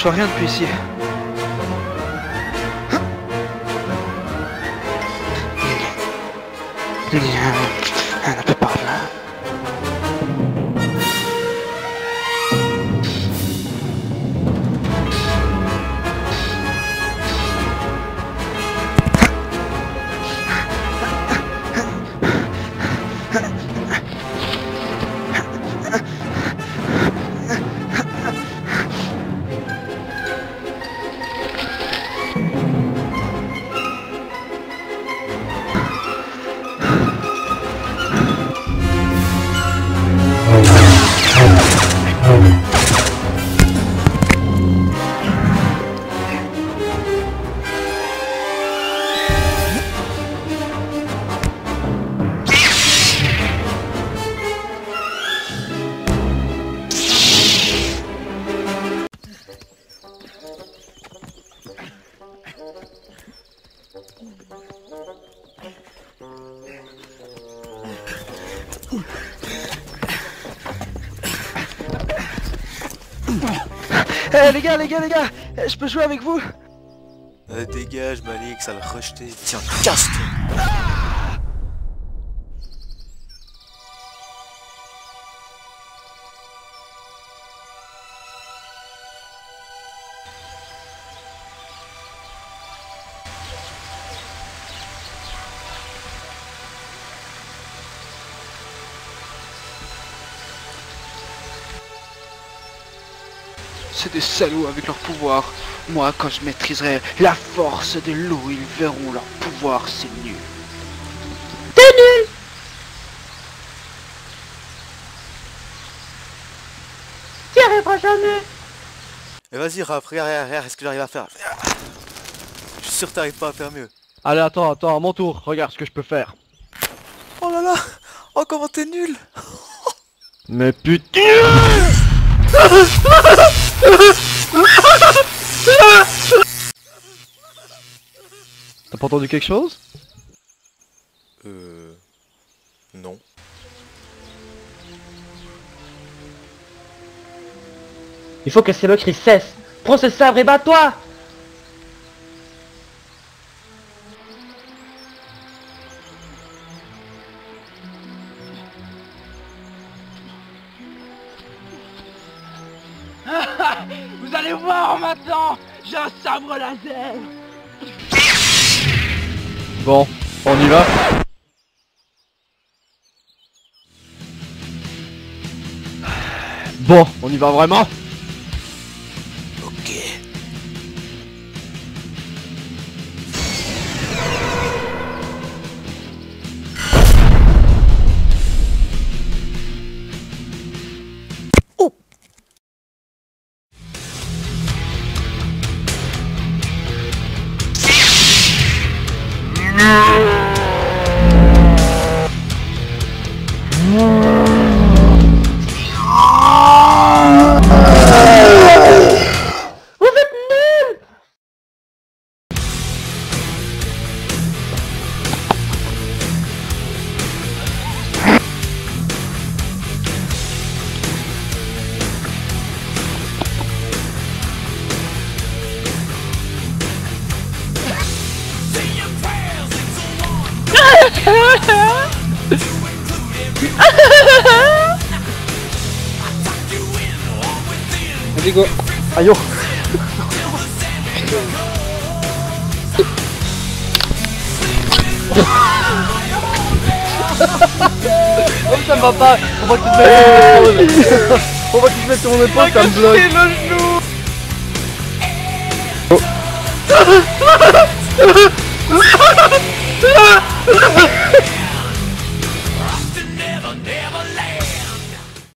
Je vois rien depuis ici. On ne peut pas là. Eh les gars, je peux jouer avec vous? Dégage Malik, ça l'a rejeté. Tiens, casse-toi. C'est des salauds avec leur pouvoir. Moi, quand je maîtriserai la force de l'eau, ils verront leur pouvoir, c'est nul. T'es nul! T'y arriveras jamais! Et vas-y, Raph, regarde ce que j'arrive à faire. Je suis sûr que t'arrives pas à faire mieux. Allez, attends, à mon tour, regarde ce que je peux faire. Oh là là! Oh, comment t'es nul! Mais putain! T'as pas entendu quelque chose? Non. Il faut que ces moqueries cessent! Prends ce sabre et bats-toi! Vous allez voir maintenant, j'ai un sabre laser. Bon, on y va. Bon, on y va vraiment? Ok. Vas-y go. Aïe oh. Oh ça me va pas. On va que tu te mettes sur mon épaule. On va que tu te mettes sur mon épaule comme bloc. Le genou. Oh.